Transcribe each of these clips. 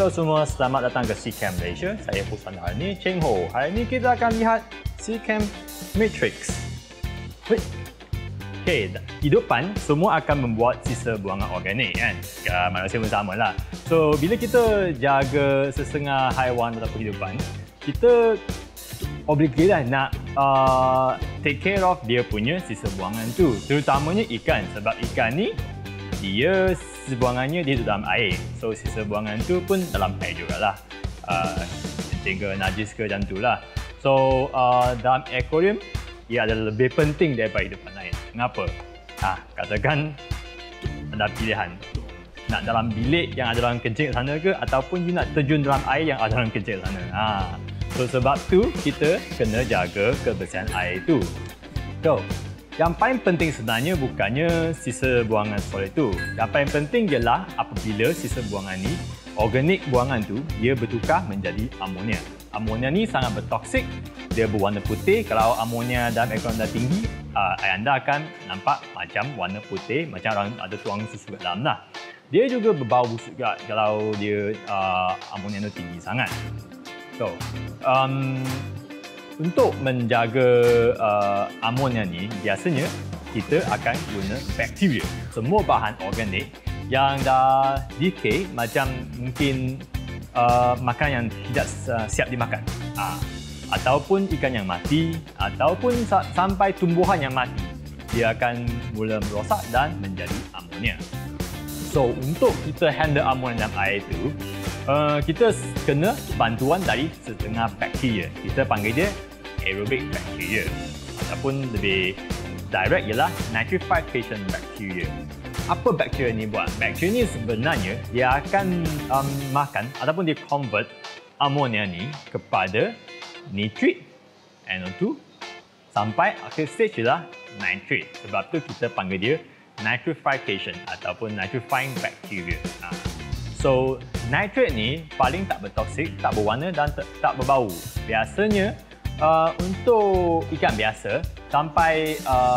Halo semua, selamat datang ke SEACAMP Malaysia. Saya Pusan hari ini, Cheng Ho. Hari ini kita akan lihat SEACAMP Matrix. Okey, hidupan semua akan membuat sisa buangan organik kan? Manusia pun sama lah. So, bila kita jaga sesengah haiwan atau kehidupan, kita obligate lah nak take care of dia punya sisa buangan tu. Terutamanya ikan, sebab ikan ni dia sisa buangannya dia dalam air. So sisa buangan tu pun dalam air jugalah. Kencing ke, najis ke macam tu lah. So dalam aquarium ia adalah lebih penting daripada hidupan lain. Kenapa? Katakan ada pilihan. Nak dalam bilik yang ada dalam kencing sana ke, ataupun you nak terjun dalam air yang ada dalam kencing sana. So sebab tu kita kena jaga kebersihan air tu. So yang paling penting sebenarnya bukannya sisa buangan solid tu. Yang paling penting ialah apabila sisa buangan ni, organik buangan tu, dia bertukar menjadi amonia. Amonia ni sangat bertoksik, dia berwarna putih. Kalau amonia dalam ekoran dah tinggi, air anda akan nampak macam warna putih, macam orang ada tuang susu kat dalam lah. Dia juga berbau busuk juga kalau dia amonia tu tinggi sangat. So, untuk menjaga amonia ni, biasanya kita akan guna bakteria. Semua bahan organik yang dah decay, macam mungkin makanan yang tidak siap dimakan, ataupun ikan yang mati, ataupun sampai tumbuhan yang mati, dia akan mula merosak dan menjadi amonia. So, untuk kita handle amonia dalam air tu, kita kena bantuan dari setengah bakteria. Kita panggil dia aerobic bacteria, ataupun lebih direct ialah nitrification bacteria. Apa bakteria ni buat? Bakteria ni sebenarnya dia akan makan ataupun dia convert amonia ni kepada nitrit, NO2, sampai akhir stage ialah nitrate. Sebab tu kita panggil dia nitrification ataupun nitrifying bacteria. So, nitrate ni paling tak bertoksik, tak berwarna dan tak berbau. Biasanya untuk ikan biasa, sampai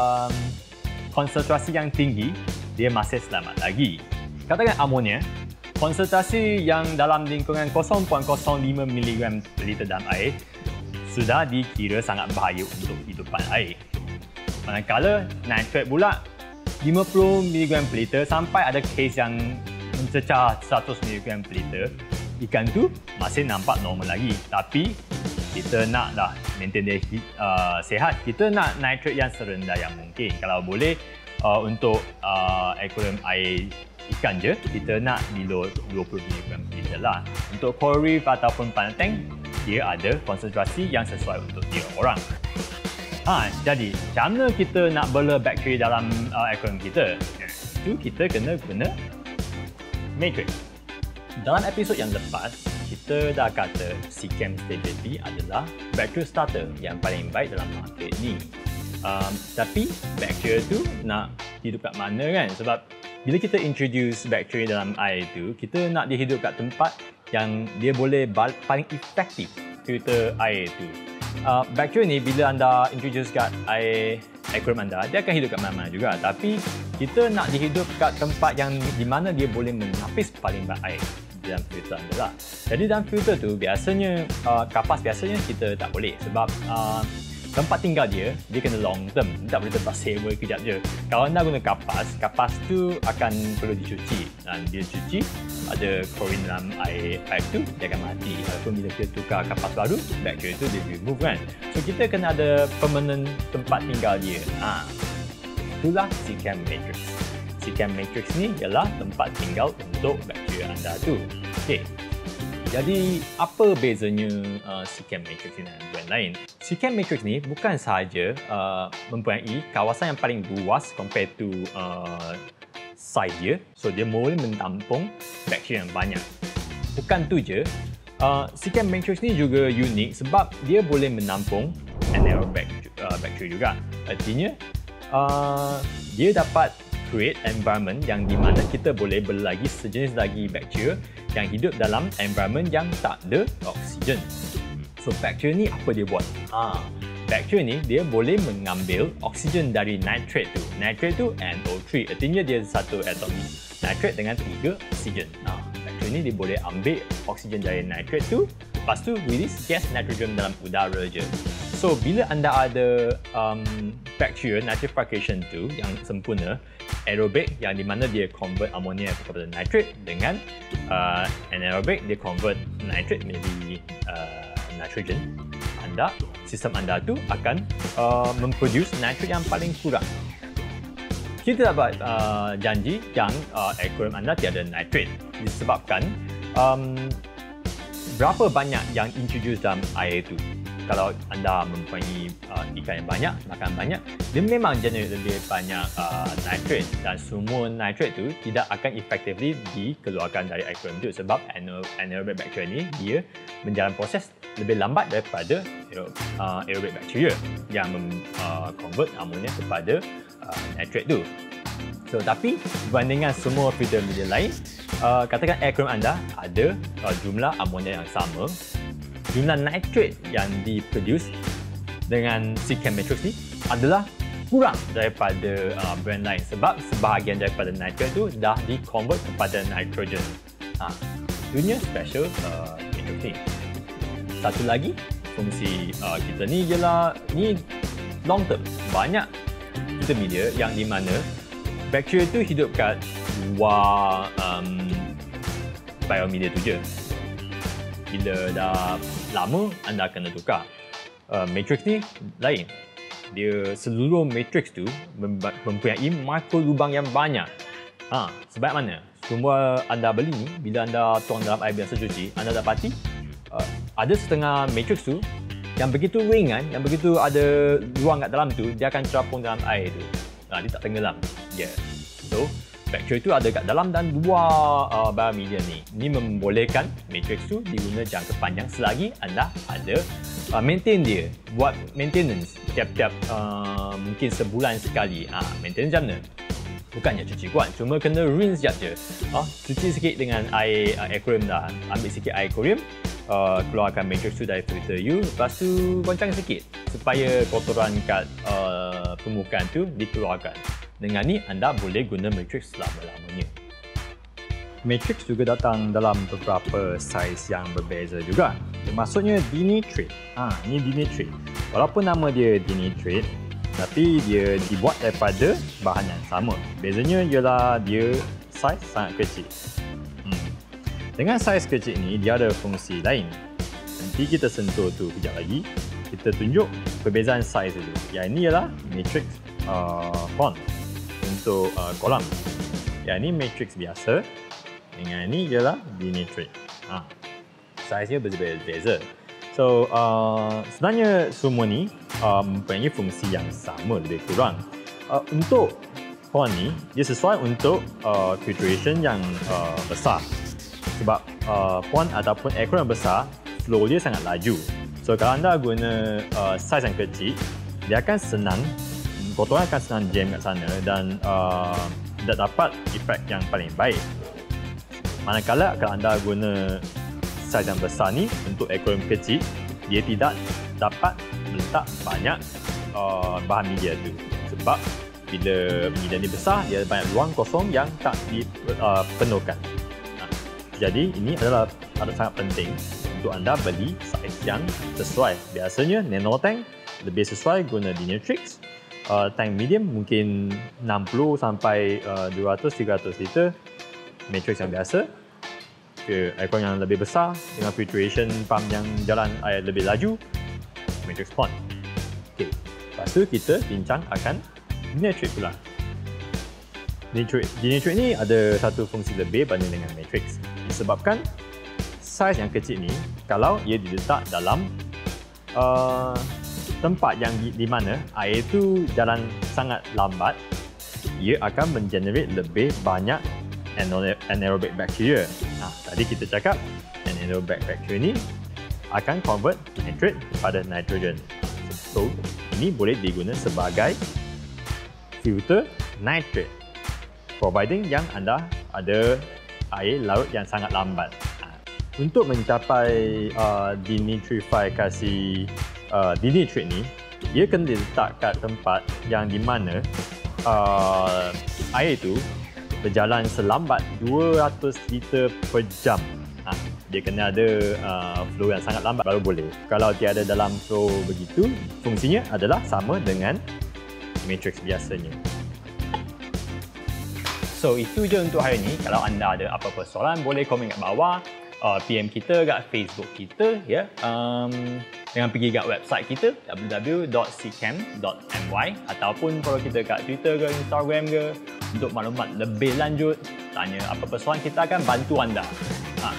konsentrasi yang tinggi, dia masih selamat lagi. Katakan amonia, konsentrasi yang dalam lingkungan 0.05 mg per liter dalam air sudah dikira sangat bahaya untuk hidupan air. Manakala nitrate pula 50 mg per liter, sampai ada kes yang mencecah 100 mg per liter, ikan tu masih nampak normal lagi. Tapi kita nak dah maintain dia sihat, kita nak nitrate yang serendah yang mungkin. Kalau boleh untuk aquarium air ikan je, kita nak below 20 mg per liter lah. Untuk coral reef ataupun pantai, dia ada konsentrasi yang sesuai untuk dia orang. Jadi, macam mana kita nak bela bakteria dalam aquarium kita? Itu kita kena guna matrix. Dalam episod yang lepas, kita dah kata SEACAMP Stability adalah bacteria starter yang paling baik dalam market ni. Tapi bakteria tu nak hidup kat mana kan? Sebab bila kita introduce bakteria dalam air tu, kita nak dia hidup kat tempat yang dia boleh paling efektif filter air tu. Bakteria ni bila anda introduce kat air aquarium anda, dia akan hidup kat mana-mana juga. Tapi kita nak dia hidup kat tempat yang di mana dia boleh menapis paling banyak air dalam filter anda lah. Jadi dalam filter tu biasanya kapas biasanya kita tak boleh, sebab tempat tinggal dia kena long term, tak boleh lepas sewa kejap je. Kalau anda guna kapas tu akan perlu dicuci, dan dia cuci ada klorin dalam air tu, dia akan mati. Walaupun bila kita tukar kapas baru, bakteria tu dia remove kan. So kita kena ada permanent tempat tinggal dia. Itulah SEACAMP Matrix. SEACAMP Matrix ni ialah tempat tinggal untuk bakteria anda tu. Okey. Jadi, apa bezanya SEACAMP Matrix ni dengan brand lain? SEACAMP Matrix ni bukan sahaja mempunyai kawasan yang paling luas compared to size dia. So, dia boleh menampung bakteria yang banyak. Bukan tu je, SEACAMP Matrix ni juga unik sebab dia boleh menampung anaerobic bakteria juga. Artinya, dia dapat create environment yang di mana kita boleh bela lagi sejenis lagi bakteria yang hidup dalam environment yang tak ada oksigen. So, bakteria ni apa dia buat? Bakteria ni dia boleh mengambil oksigen dari nitrate tu. Nitrate tu NO3, artinya dia satu atom nitrate dengan 3 oksigen. Bakteria ni dia boleh ambil oksigen dari nitrate tu, lepas tu release gas nitrogen dalam udara je. So bila anda ada bacteria nitrification tu yang sempurna, aerobic yang di mana dia convert ammonia kepada nitrate, dengan anaerobic dia convert nitrate menjadi nitrogen, sistem anda tu akan memproduce nitrate yang paling kurang. Kita dapat janji yang aquarium anda tiada nitrate disebabkan berapa banyak yang introduce dalam air itu. Kalau anda mempunyai ikan yang banyak, makan banyak, dia memang generate lebih banyak nitrate, dan semua nitrate tu tidak akan effectively dikeluarkan dari aquarium itu sebab anaerobic bacteria ni dia menjalani proses lebih lambat daripada aerobic bacteria yang convert ammonia kepada nitrate tu. So, tapi berbandingan semua feeder media lain, katakan aquarium anda ada jumlah ammonia yang sama, jumlah nitrate yang diproduce dengan si Chemmatrix ni adalah kurang daripada brand lain sebab sebahagian daripada nitrate tu dah di-convert kepada nitrogen. Dunia special Matrix ni. Satu lagi fungsi kita ni ialah ni long term. Banyak feeder media yang di mana bakteria tu hidup kat luar biomedia tu je. Bila dah lama, anda kena tukar. Matrix ni lain. Dia seluruh matrix tu mempunyai mikro lubang yang banyak. Sebab mana? Semua anda beli ni, bila anda tuang dalam air biasa cuci, anda dapati ada setengah matrix tu yang begitu ringan, yang begitu ada ruang kat dalam tu, dia akan terapung dalam air tu. Dia tak tenggelam. So, bakteria itu ada kat dalam dan luar biomedia ni. Ini membolehkan matrix tu diguna jangka panjang selagi anda ada maintain dia. Buat maintenance tiap-tiap mungkin sebulan sekali. Maintenance macam mana? Bukannya cuci kuat, cuma kena rinse sekejap je. Cuci sikit dengan air aquarium dah. Ambil sikit air aquarium, keluarkan matrix tu dari filter you, lepas tu goncang sikit supaya kotoran kat permukaan tu dikeluarkan. Dengan ni, anda boleh guna matrix selama-lamanya. Matrix juga datang dalam beberapa saiz yang berbeza juga. Maksudnya dinitrate. Ni dinitrate. Walaupun nama dia dinitrate, tapi dia dibuat daripada bahan yang sama. Bezanya ialah dia saiz sangat kecil. Dengan saiz kecil ni, dia ada fungsi lain. Nanti kita sentuh tu kejap lagi. Kita tunjuk perbezaan saiz dulu. Yang ini ialah matrix pond untuk kolam. Yang ini matrix biasa. Dengan ini ialah dinitrate. Saiznya berbeza. So, sebenarnya semua ni mempunyai fungsi yang sama lebih kurang. Untuk pond ni, dia sesuai untuk filtration yang besar. Sebab pond ataupun aquarium besar, flow dia sangat laju. So, kalau anda guna saiz yang kecil, dia akan senang, kotoran akan senang jam kat sana dan tidak dapat efek yang paling baik. Manakala kalau anda guna saiz yang besar ni untuk aquarium kecil, dia tidak dapat meletak banyak bahan media tu. Sebab bila media ni besar, dia ada banyak ruang kosong yang tak dipenuhkan. Jadi ini adalah sangat penting untuk anda beli saiz yang sesuai. Biasanya nano tank lebih sesuai guna dinitrix. Tank medium mungkin 60 sampai 200-300 liter. Matrix yang biasa. Aquarium yang lebih besar dengan filtration pump yang jalan air lebih laju, matrix pond. Lepas tu kita bincang akan dinitrate pula. Dinitrate ni ada satu fungsi lebih banding dengan matrix. Disebabkan saiz yang kecil ni, kalau ia diletak dalam tempat yang di mana air itu jalan sangat lambat, ia akan mengenerate lebih banyak anaerobic bacteria. Tadi kita cakap anaerobic bacteria ni akan convert nitrate kepada nitrogen. So, ini boleh digunakan sebagai filter nitrate, providing yang anda ada air laut yang sangat lambat. Untuk mencapai dinitrifikasi dinitrate ni, ia kena diletak kat tempat yang di mana air itu berjalan selambat 200 liter per jam. Dia kena ada flow yang sangat lambat baru boleh. Kalau tiada dalam flow begitu, fungsinya adalah sama dengan matrix biasanya. So, itu je untuk hari ini. Kalau anda ada apa-apa soalan, boleh komen kat bawah. PM kita kat Facebook kita, ya. Dengan pergi kat website kita www.ccam.my ataupun follow kita kat Twitter ke Instagram ke untuk maklumat lebih lanjut. Tanya apa-apa soalan, kita akan bantu anda.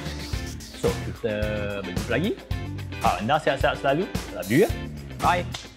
So, kita berjumpa lagi. Anda sihat-sihat selalu. Love you, ya. Bye.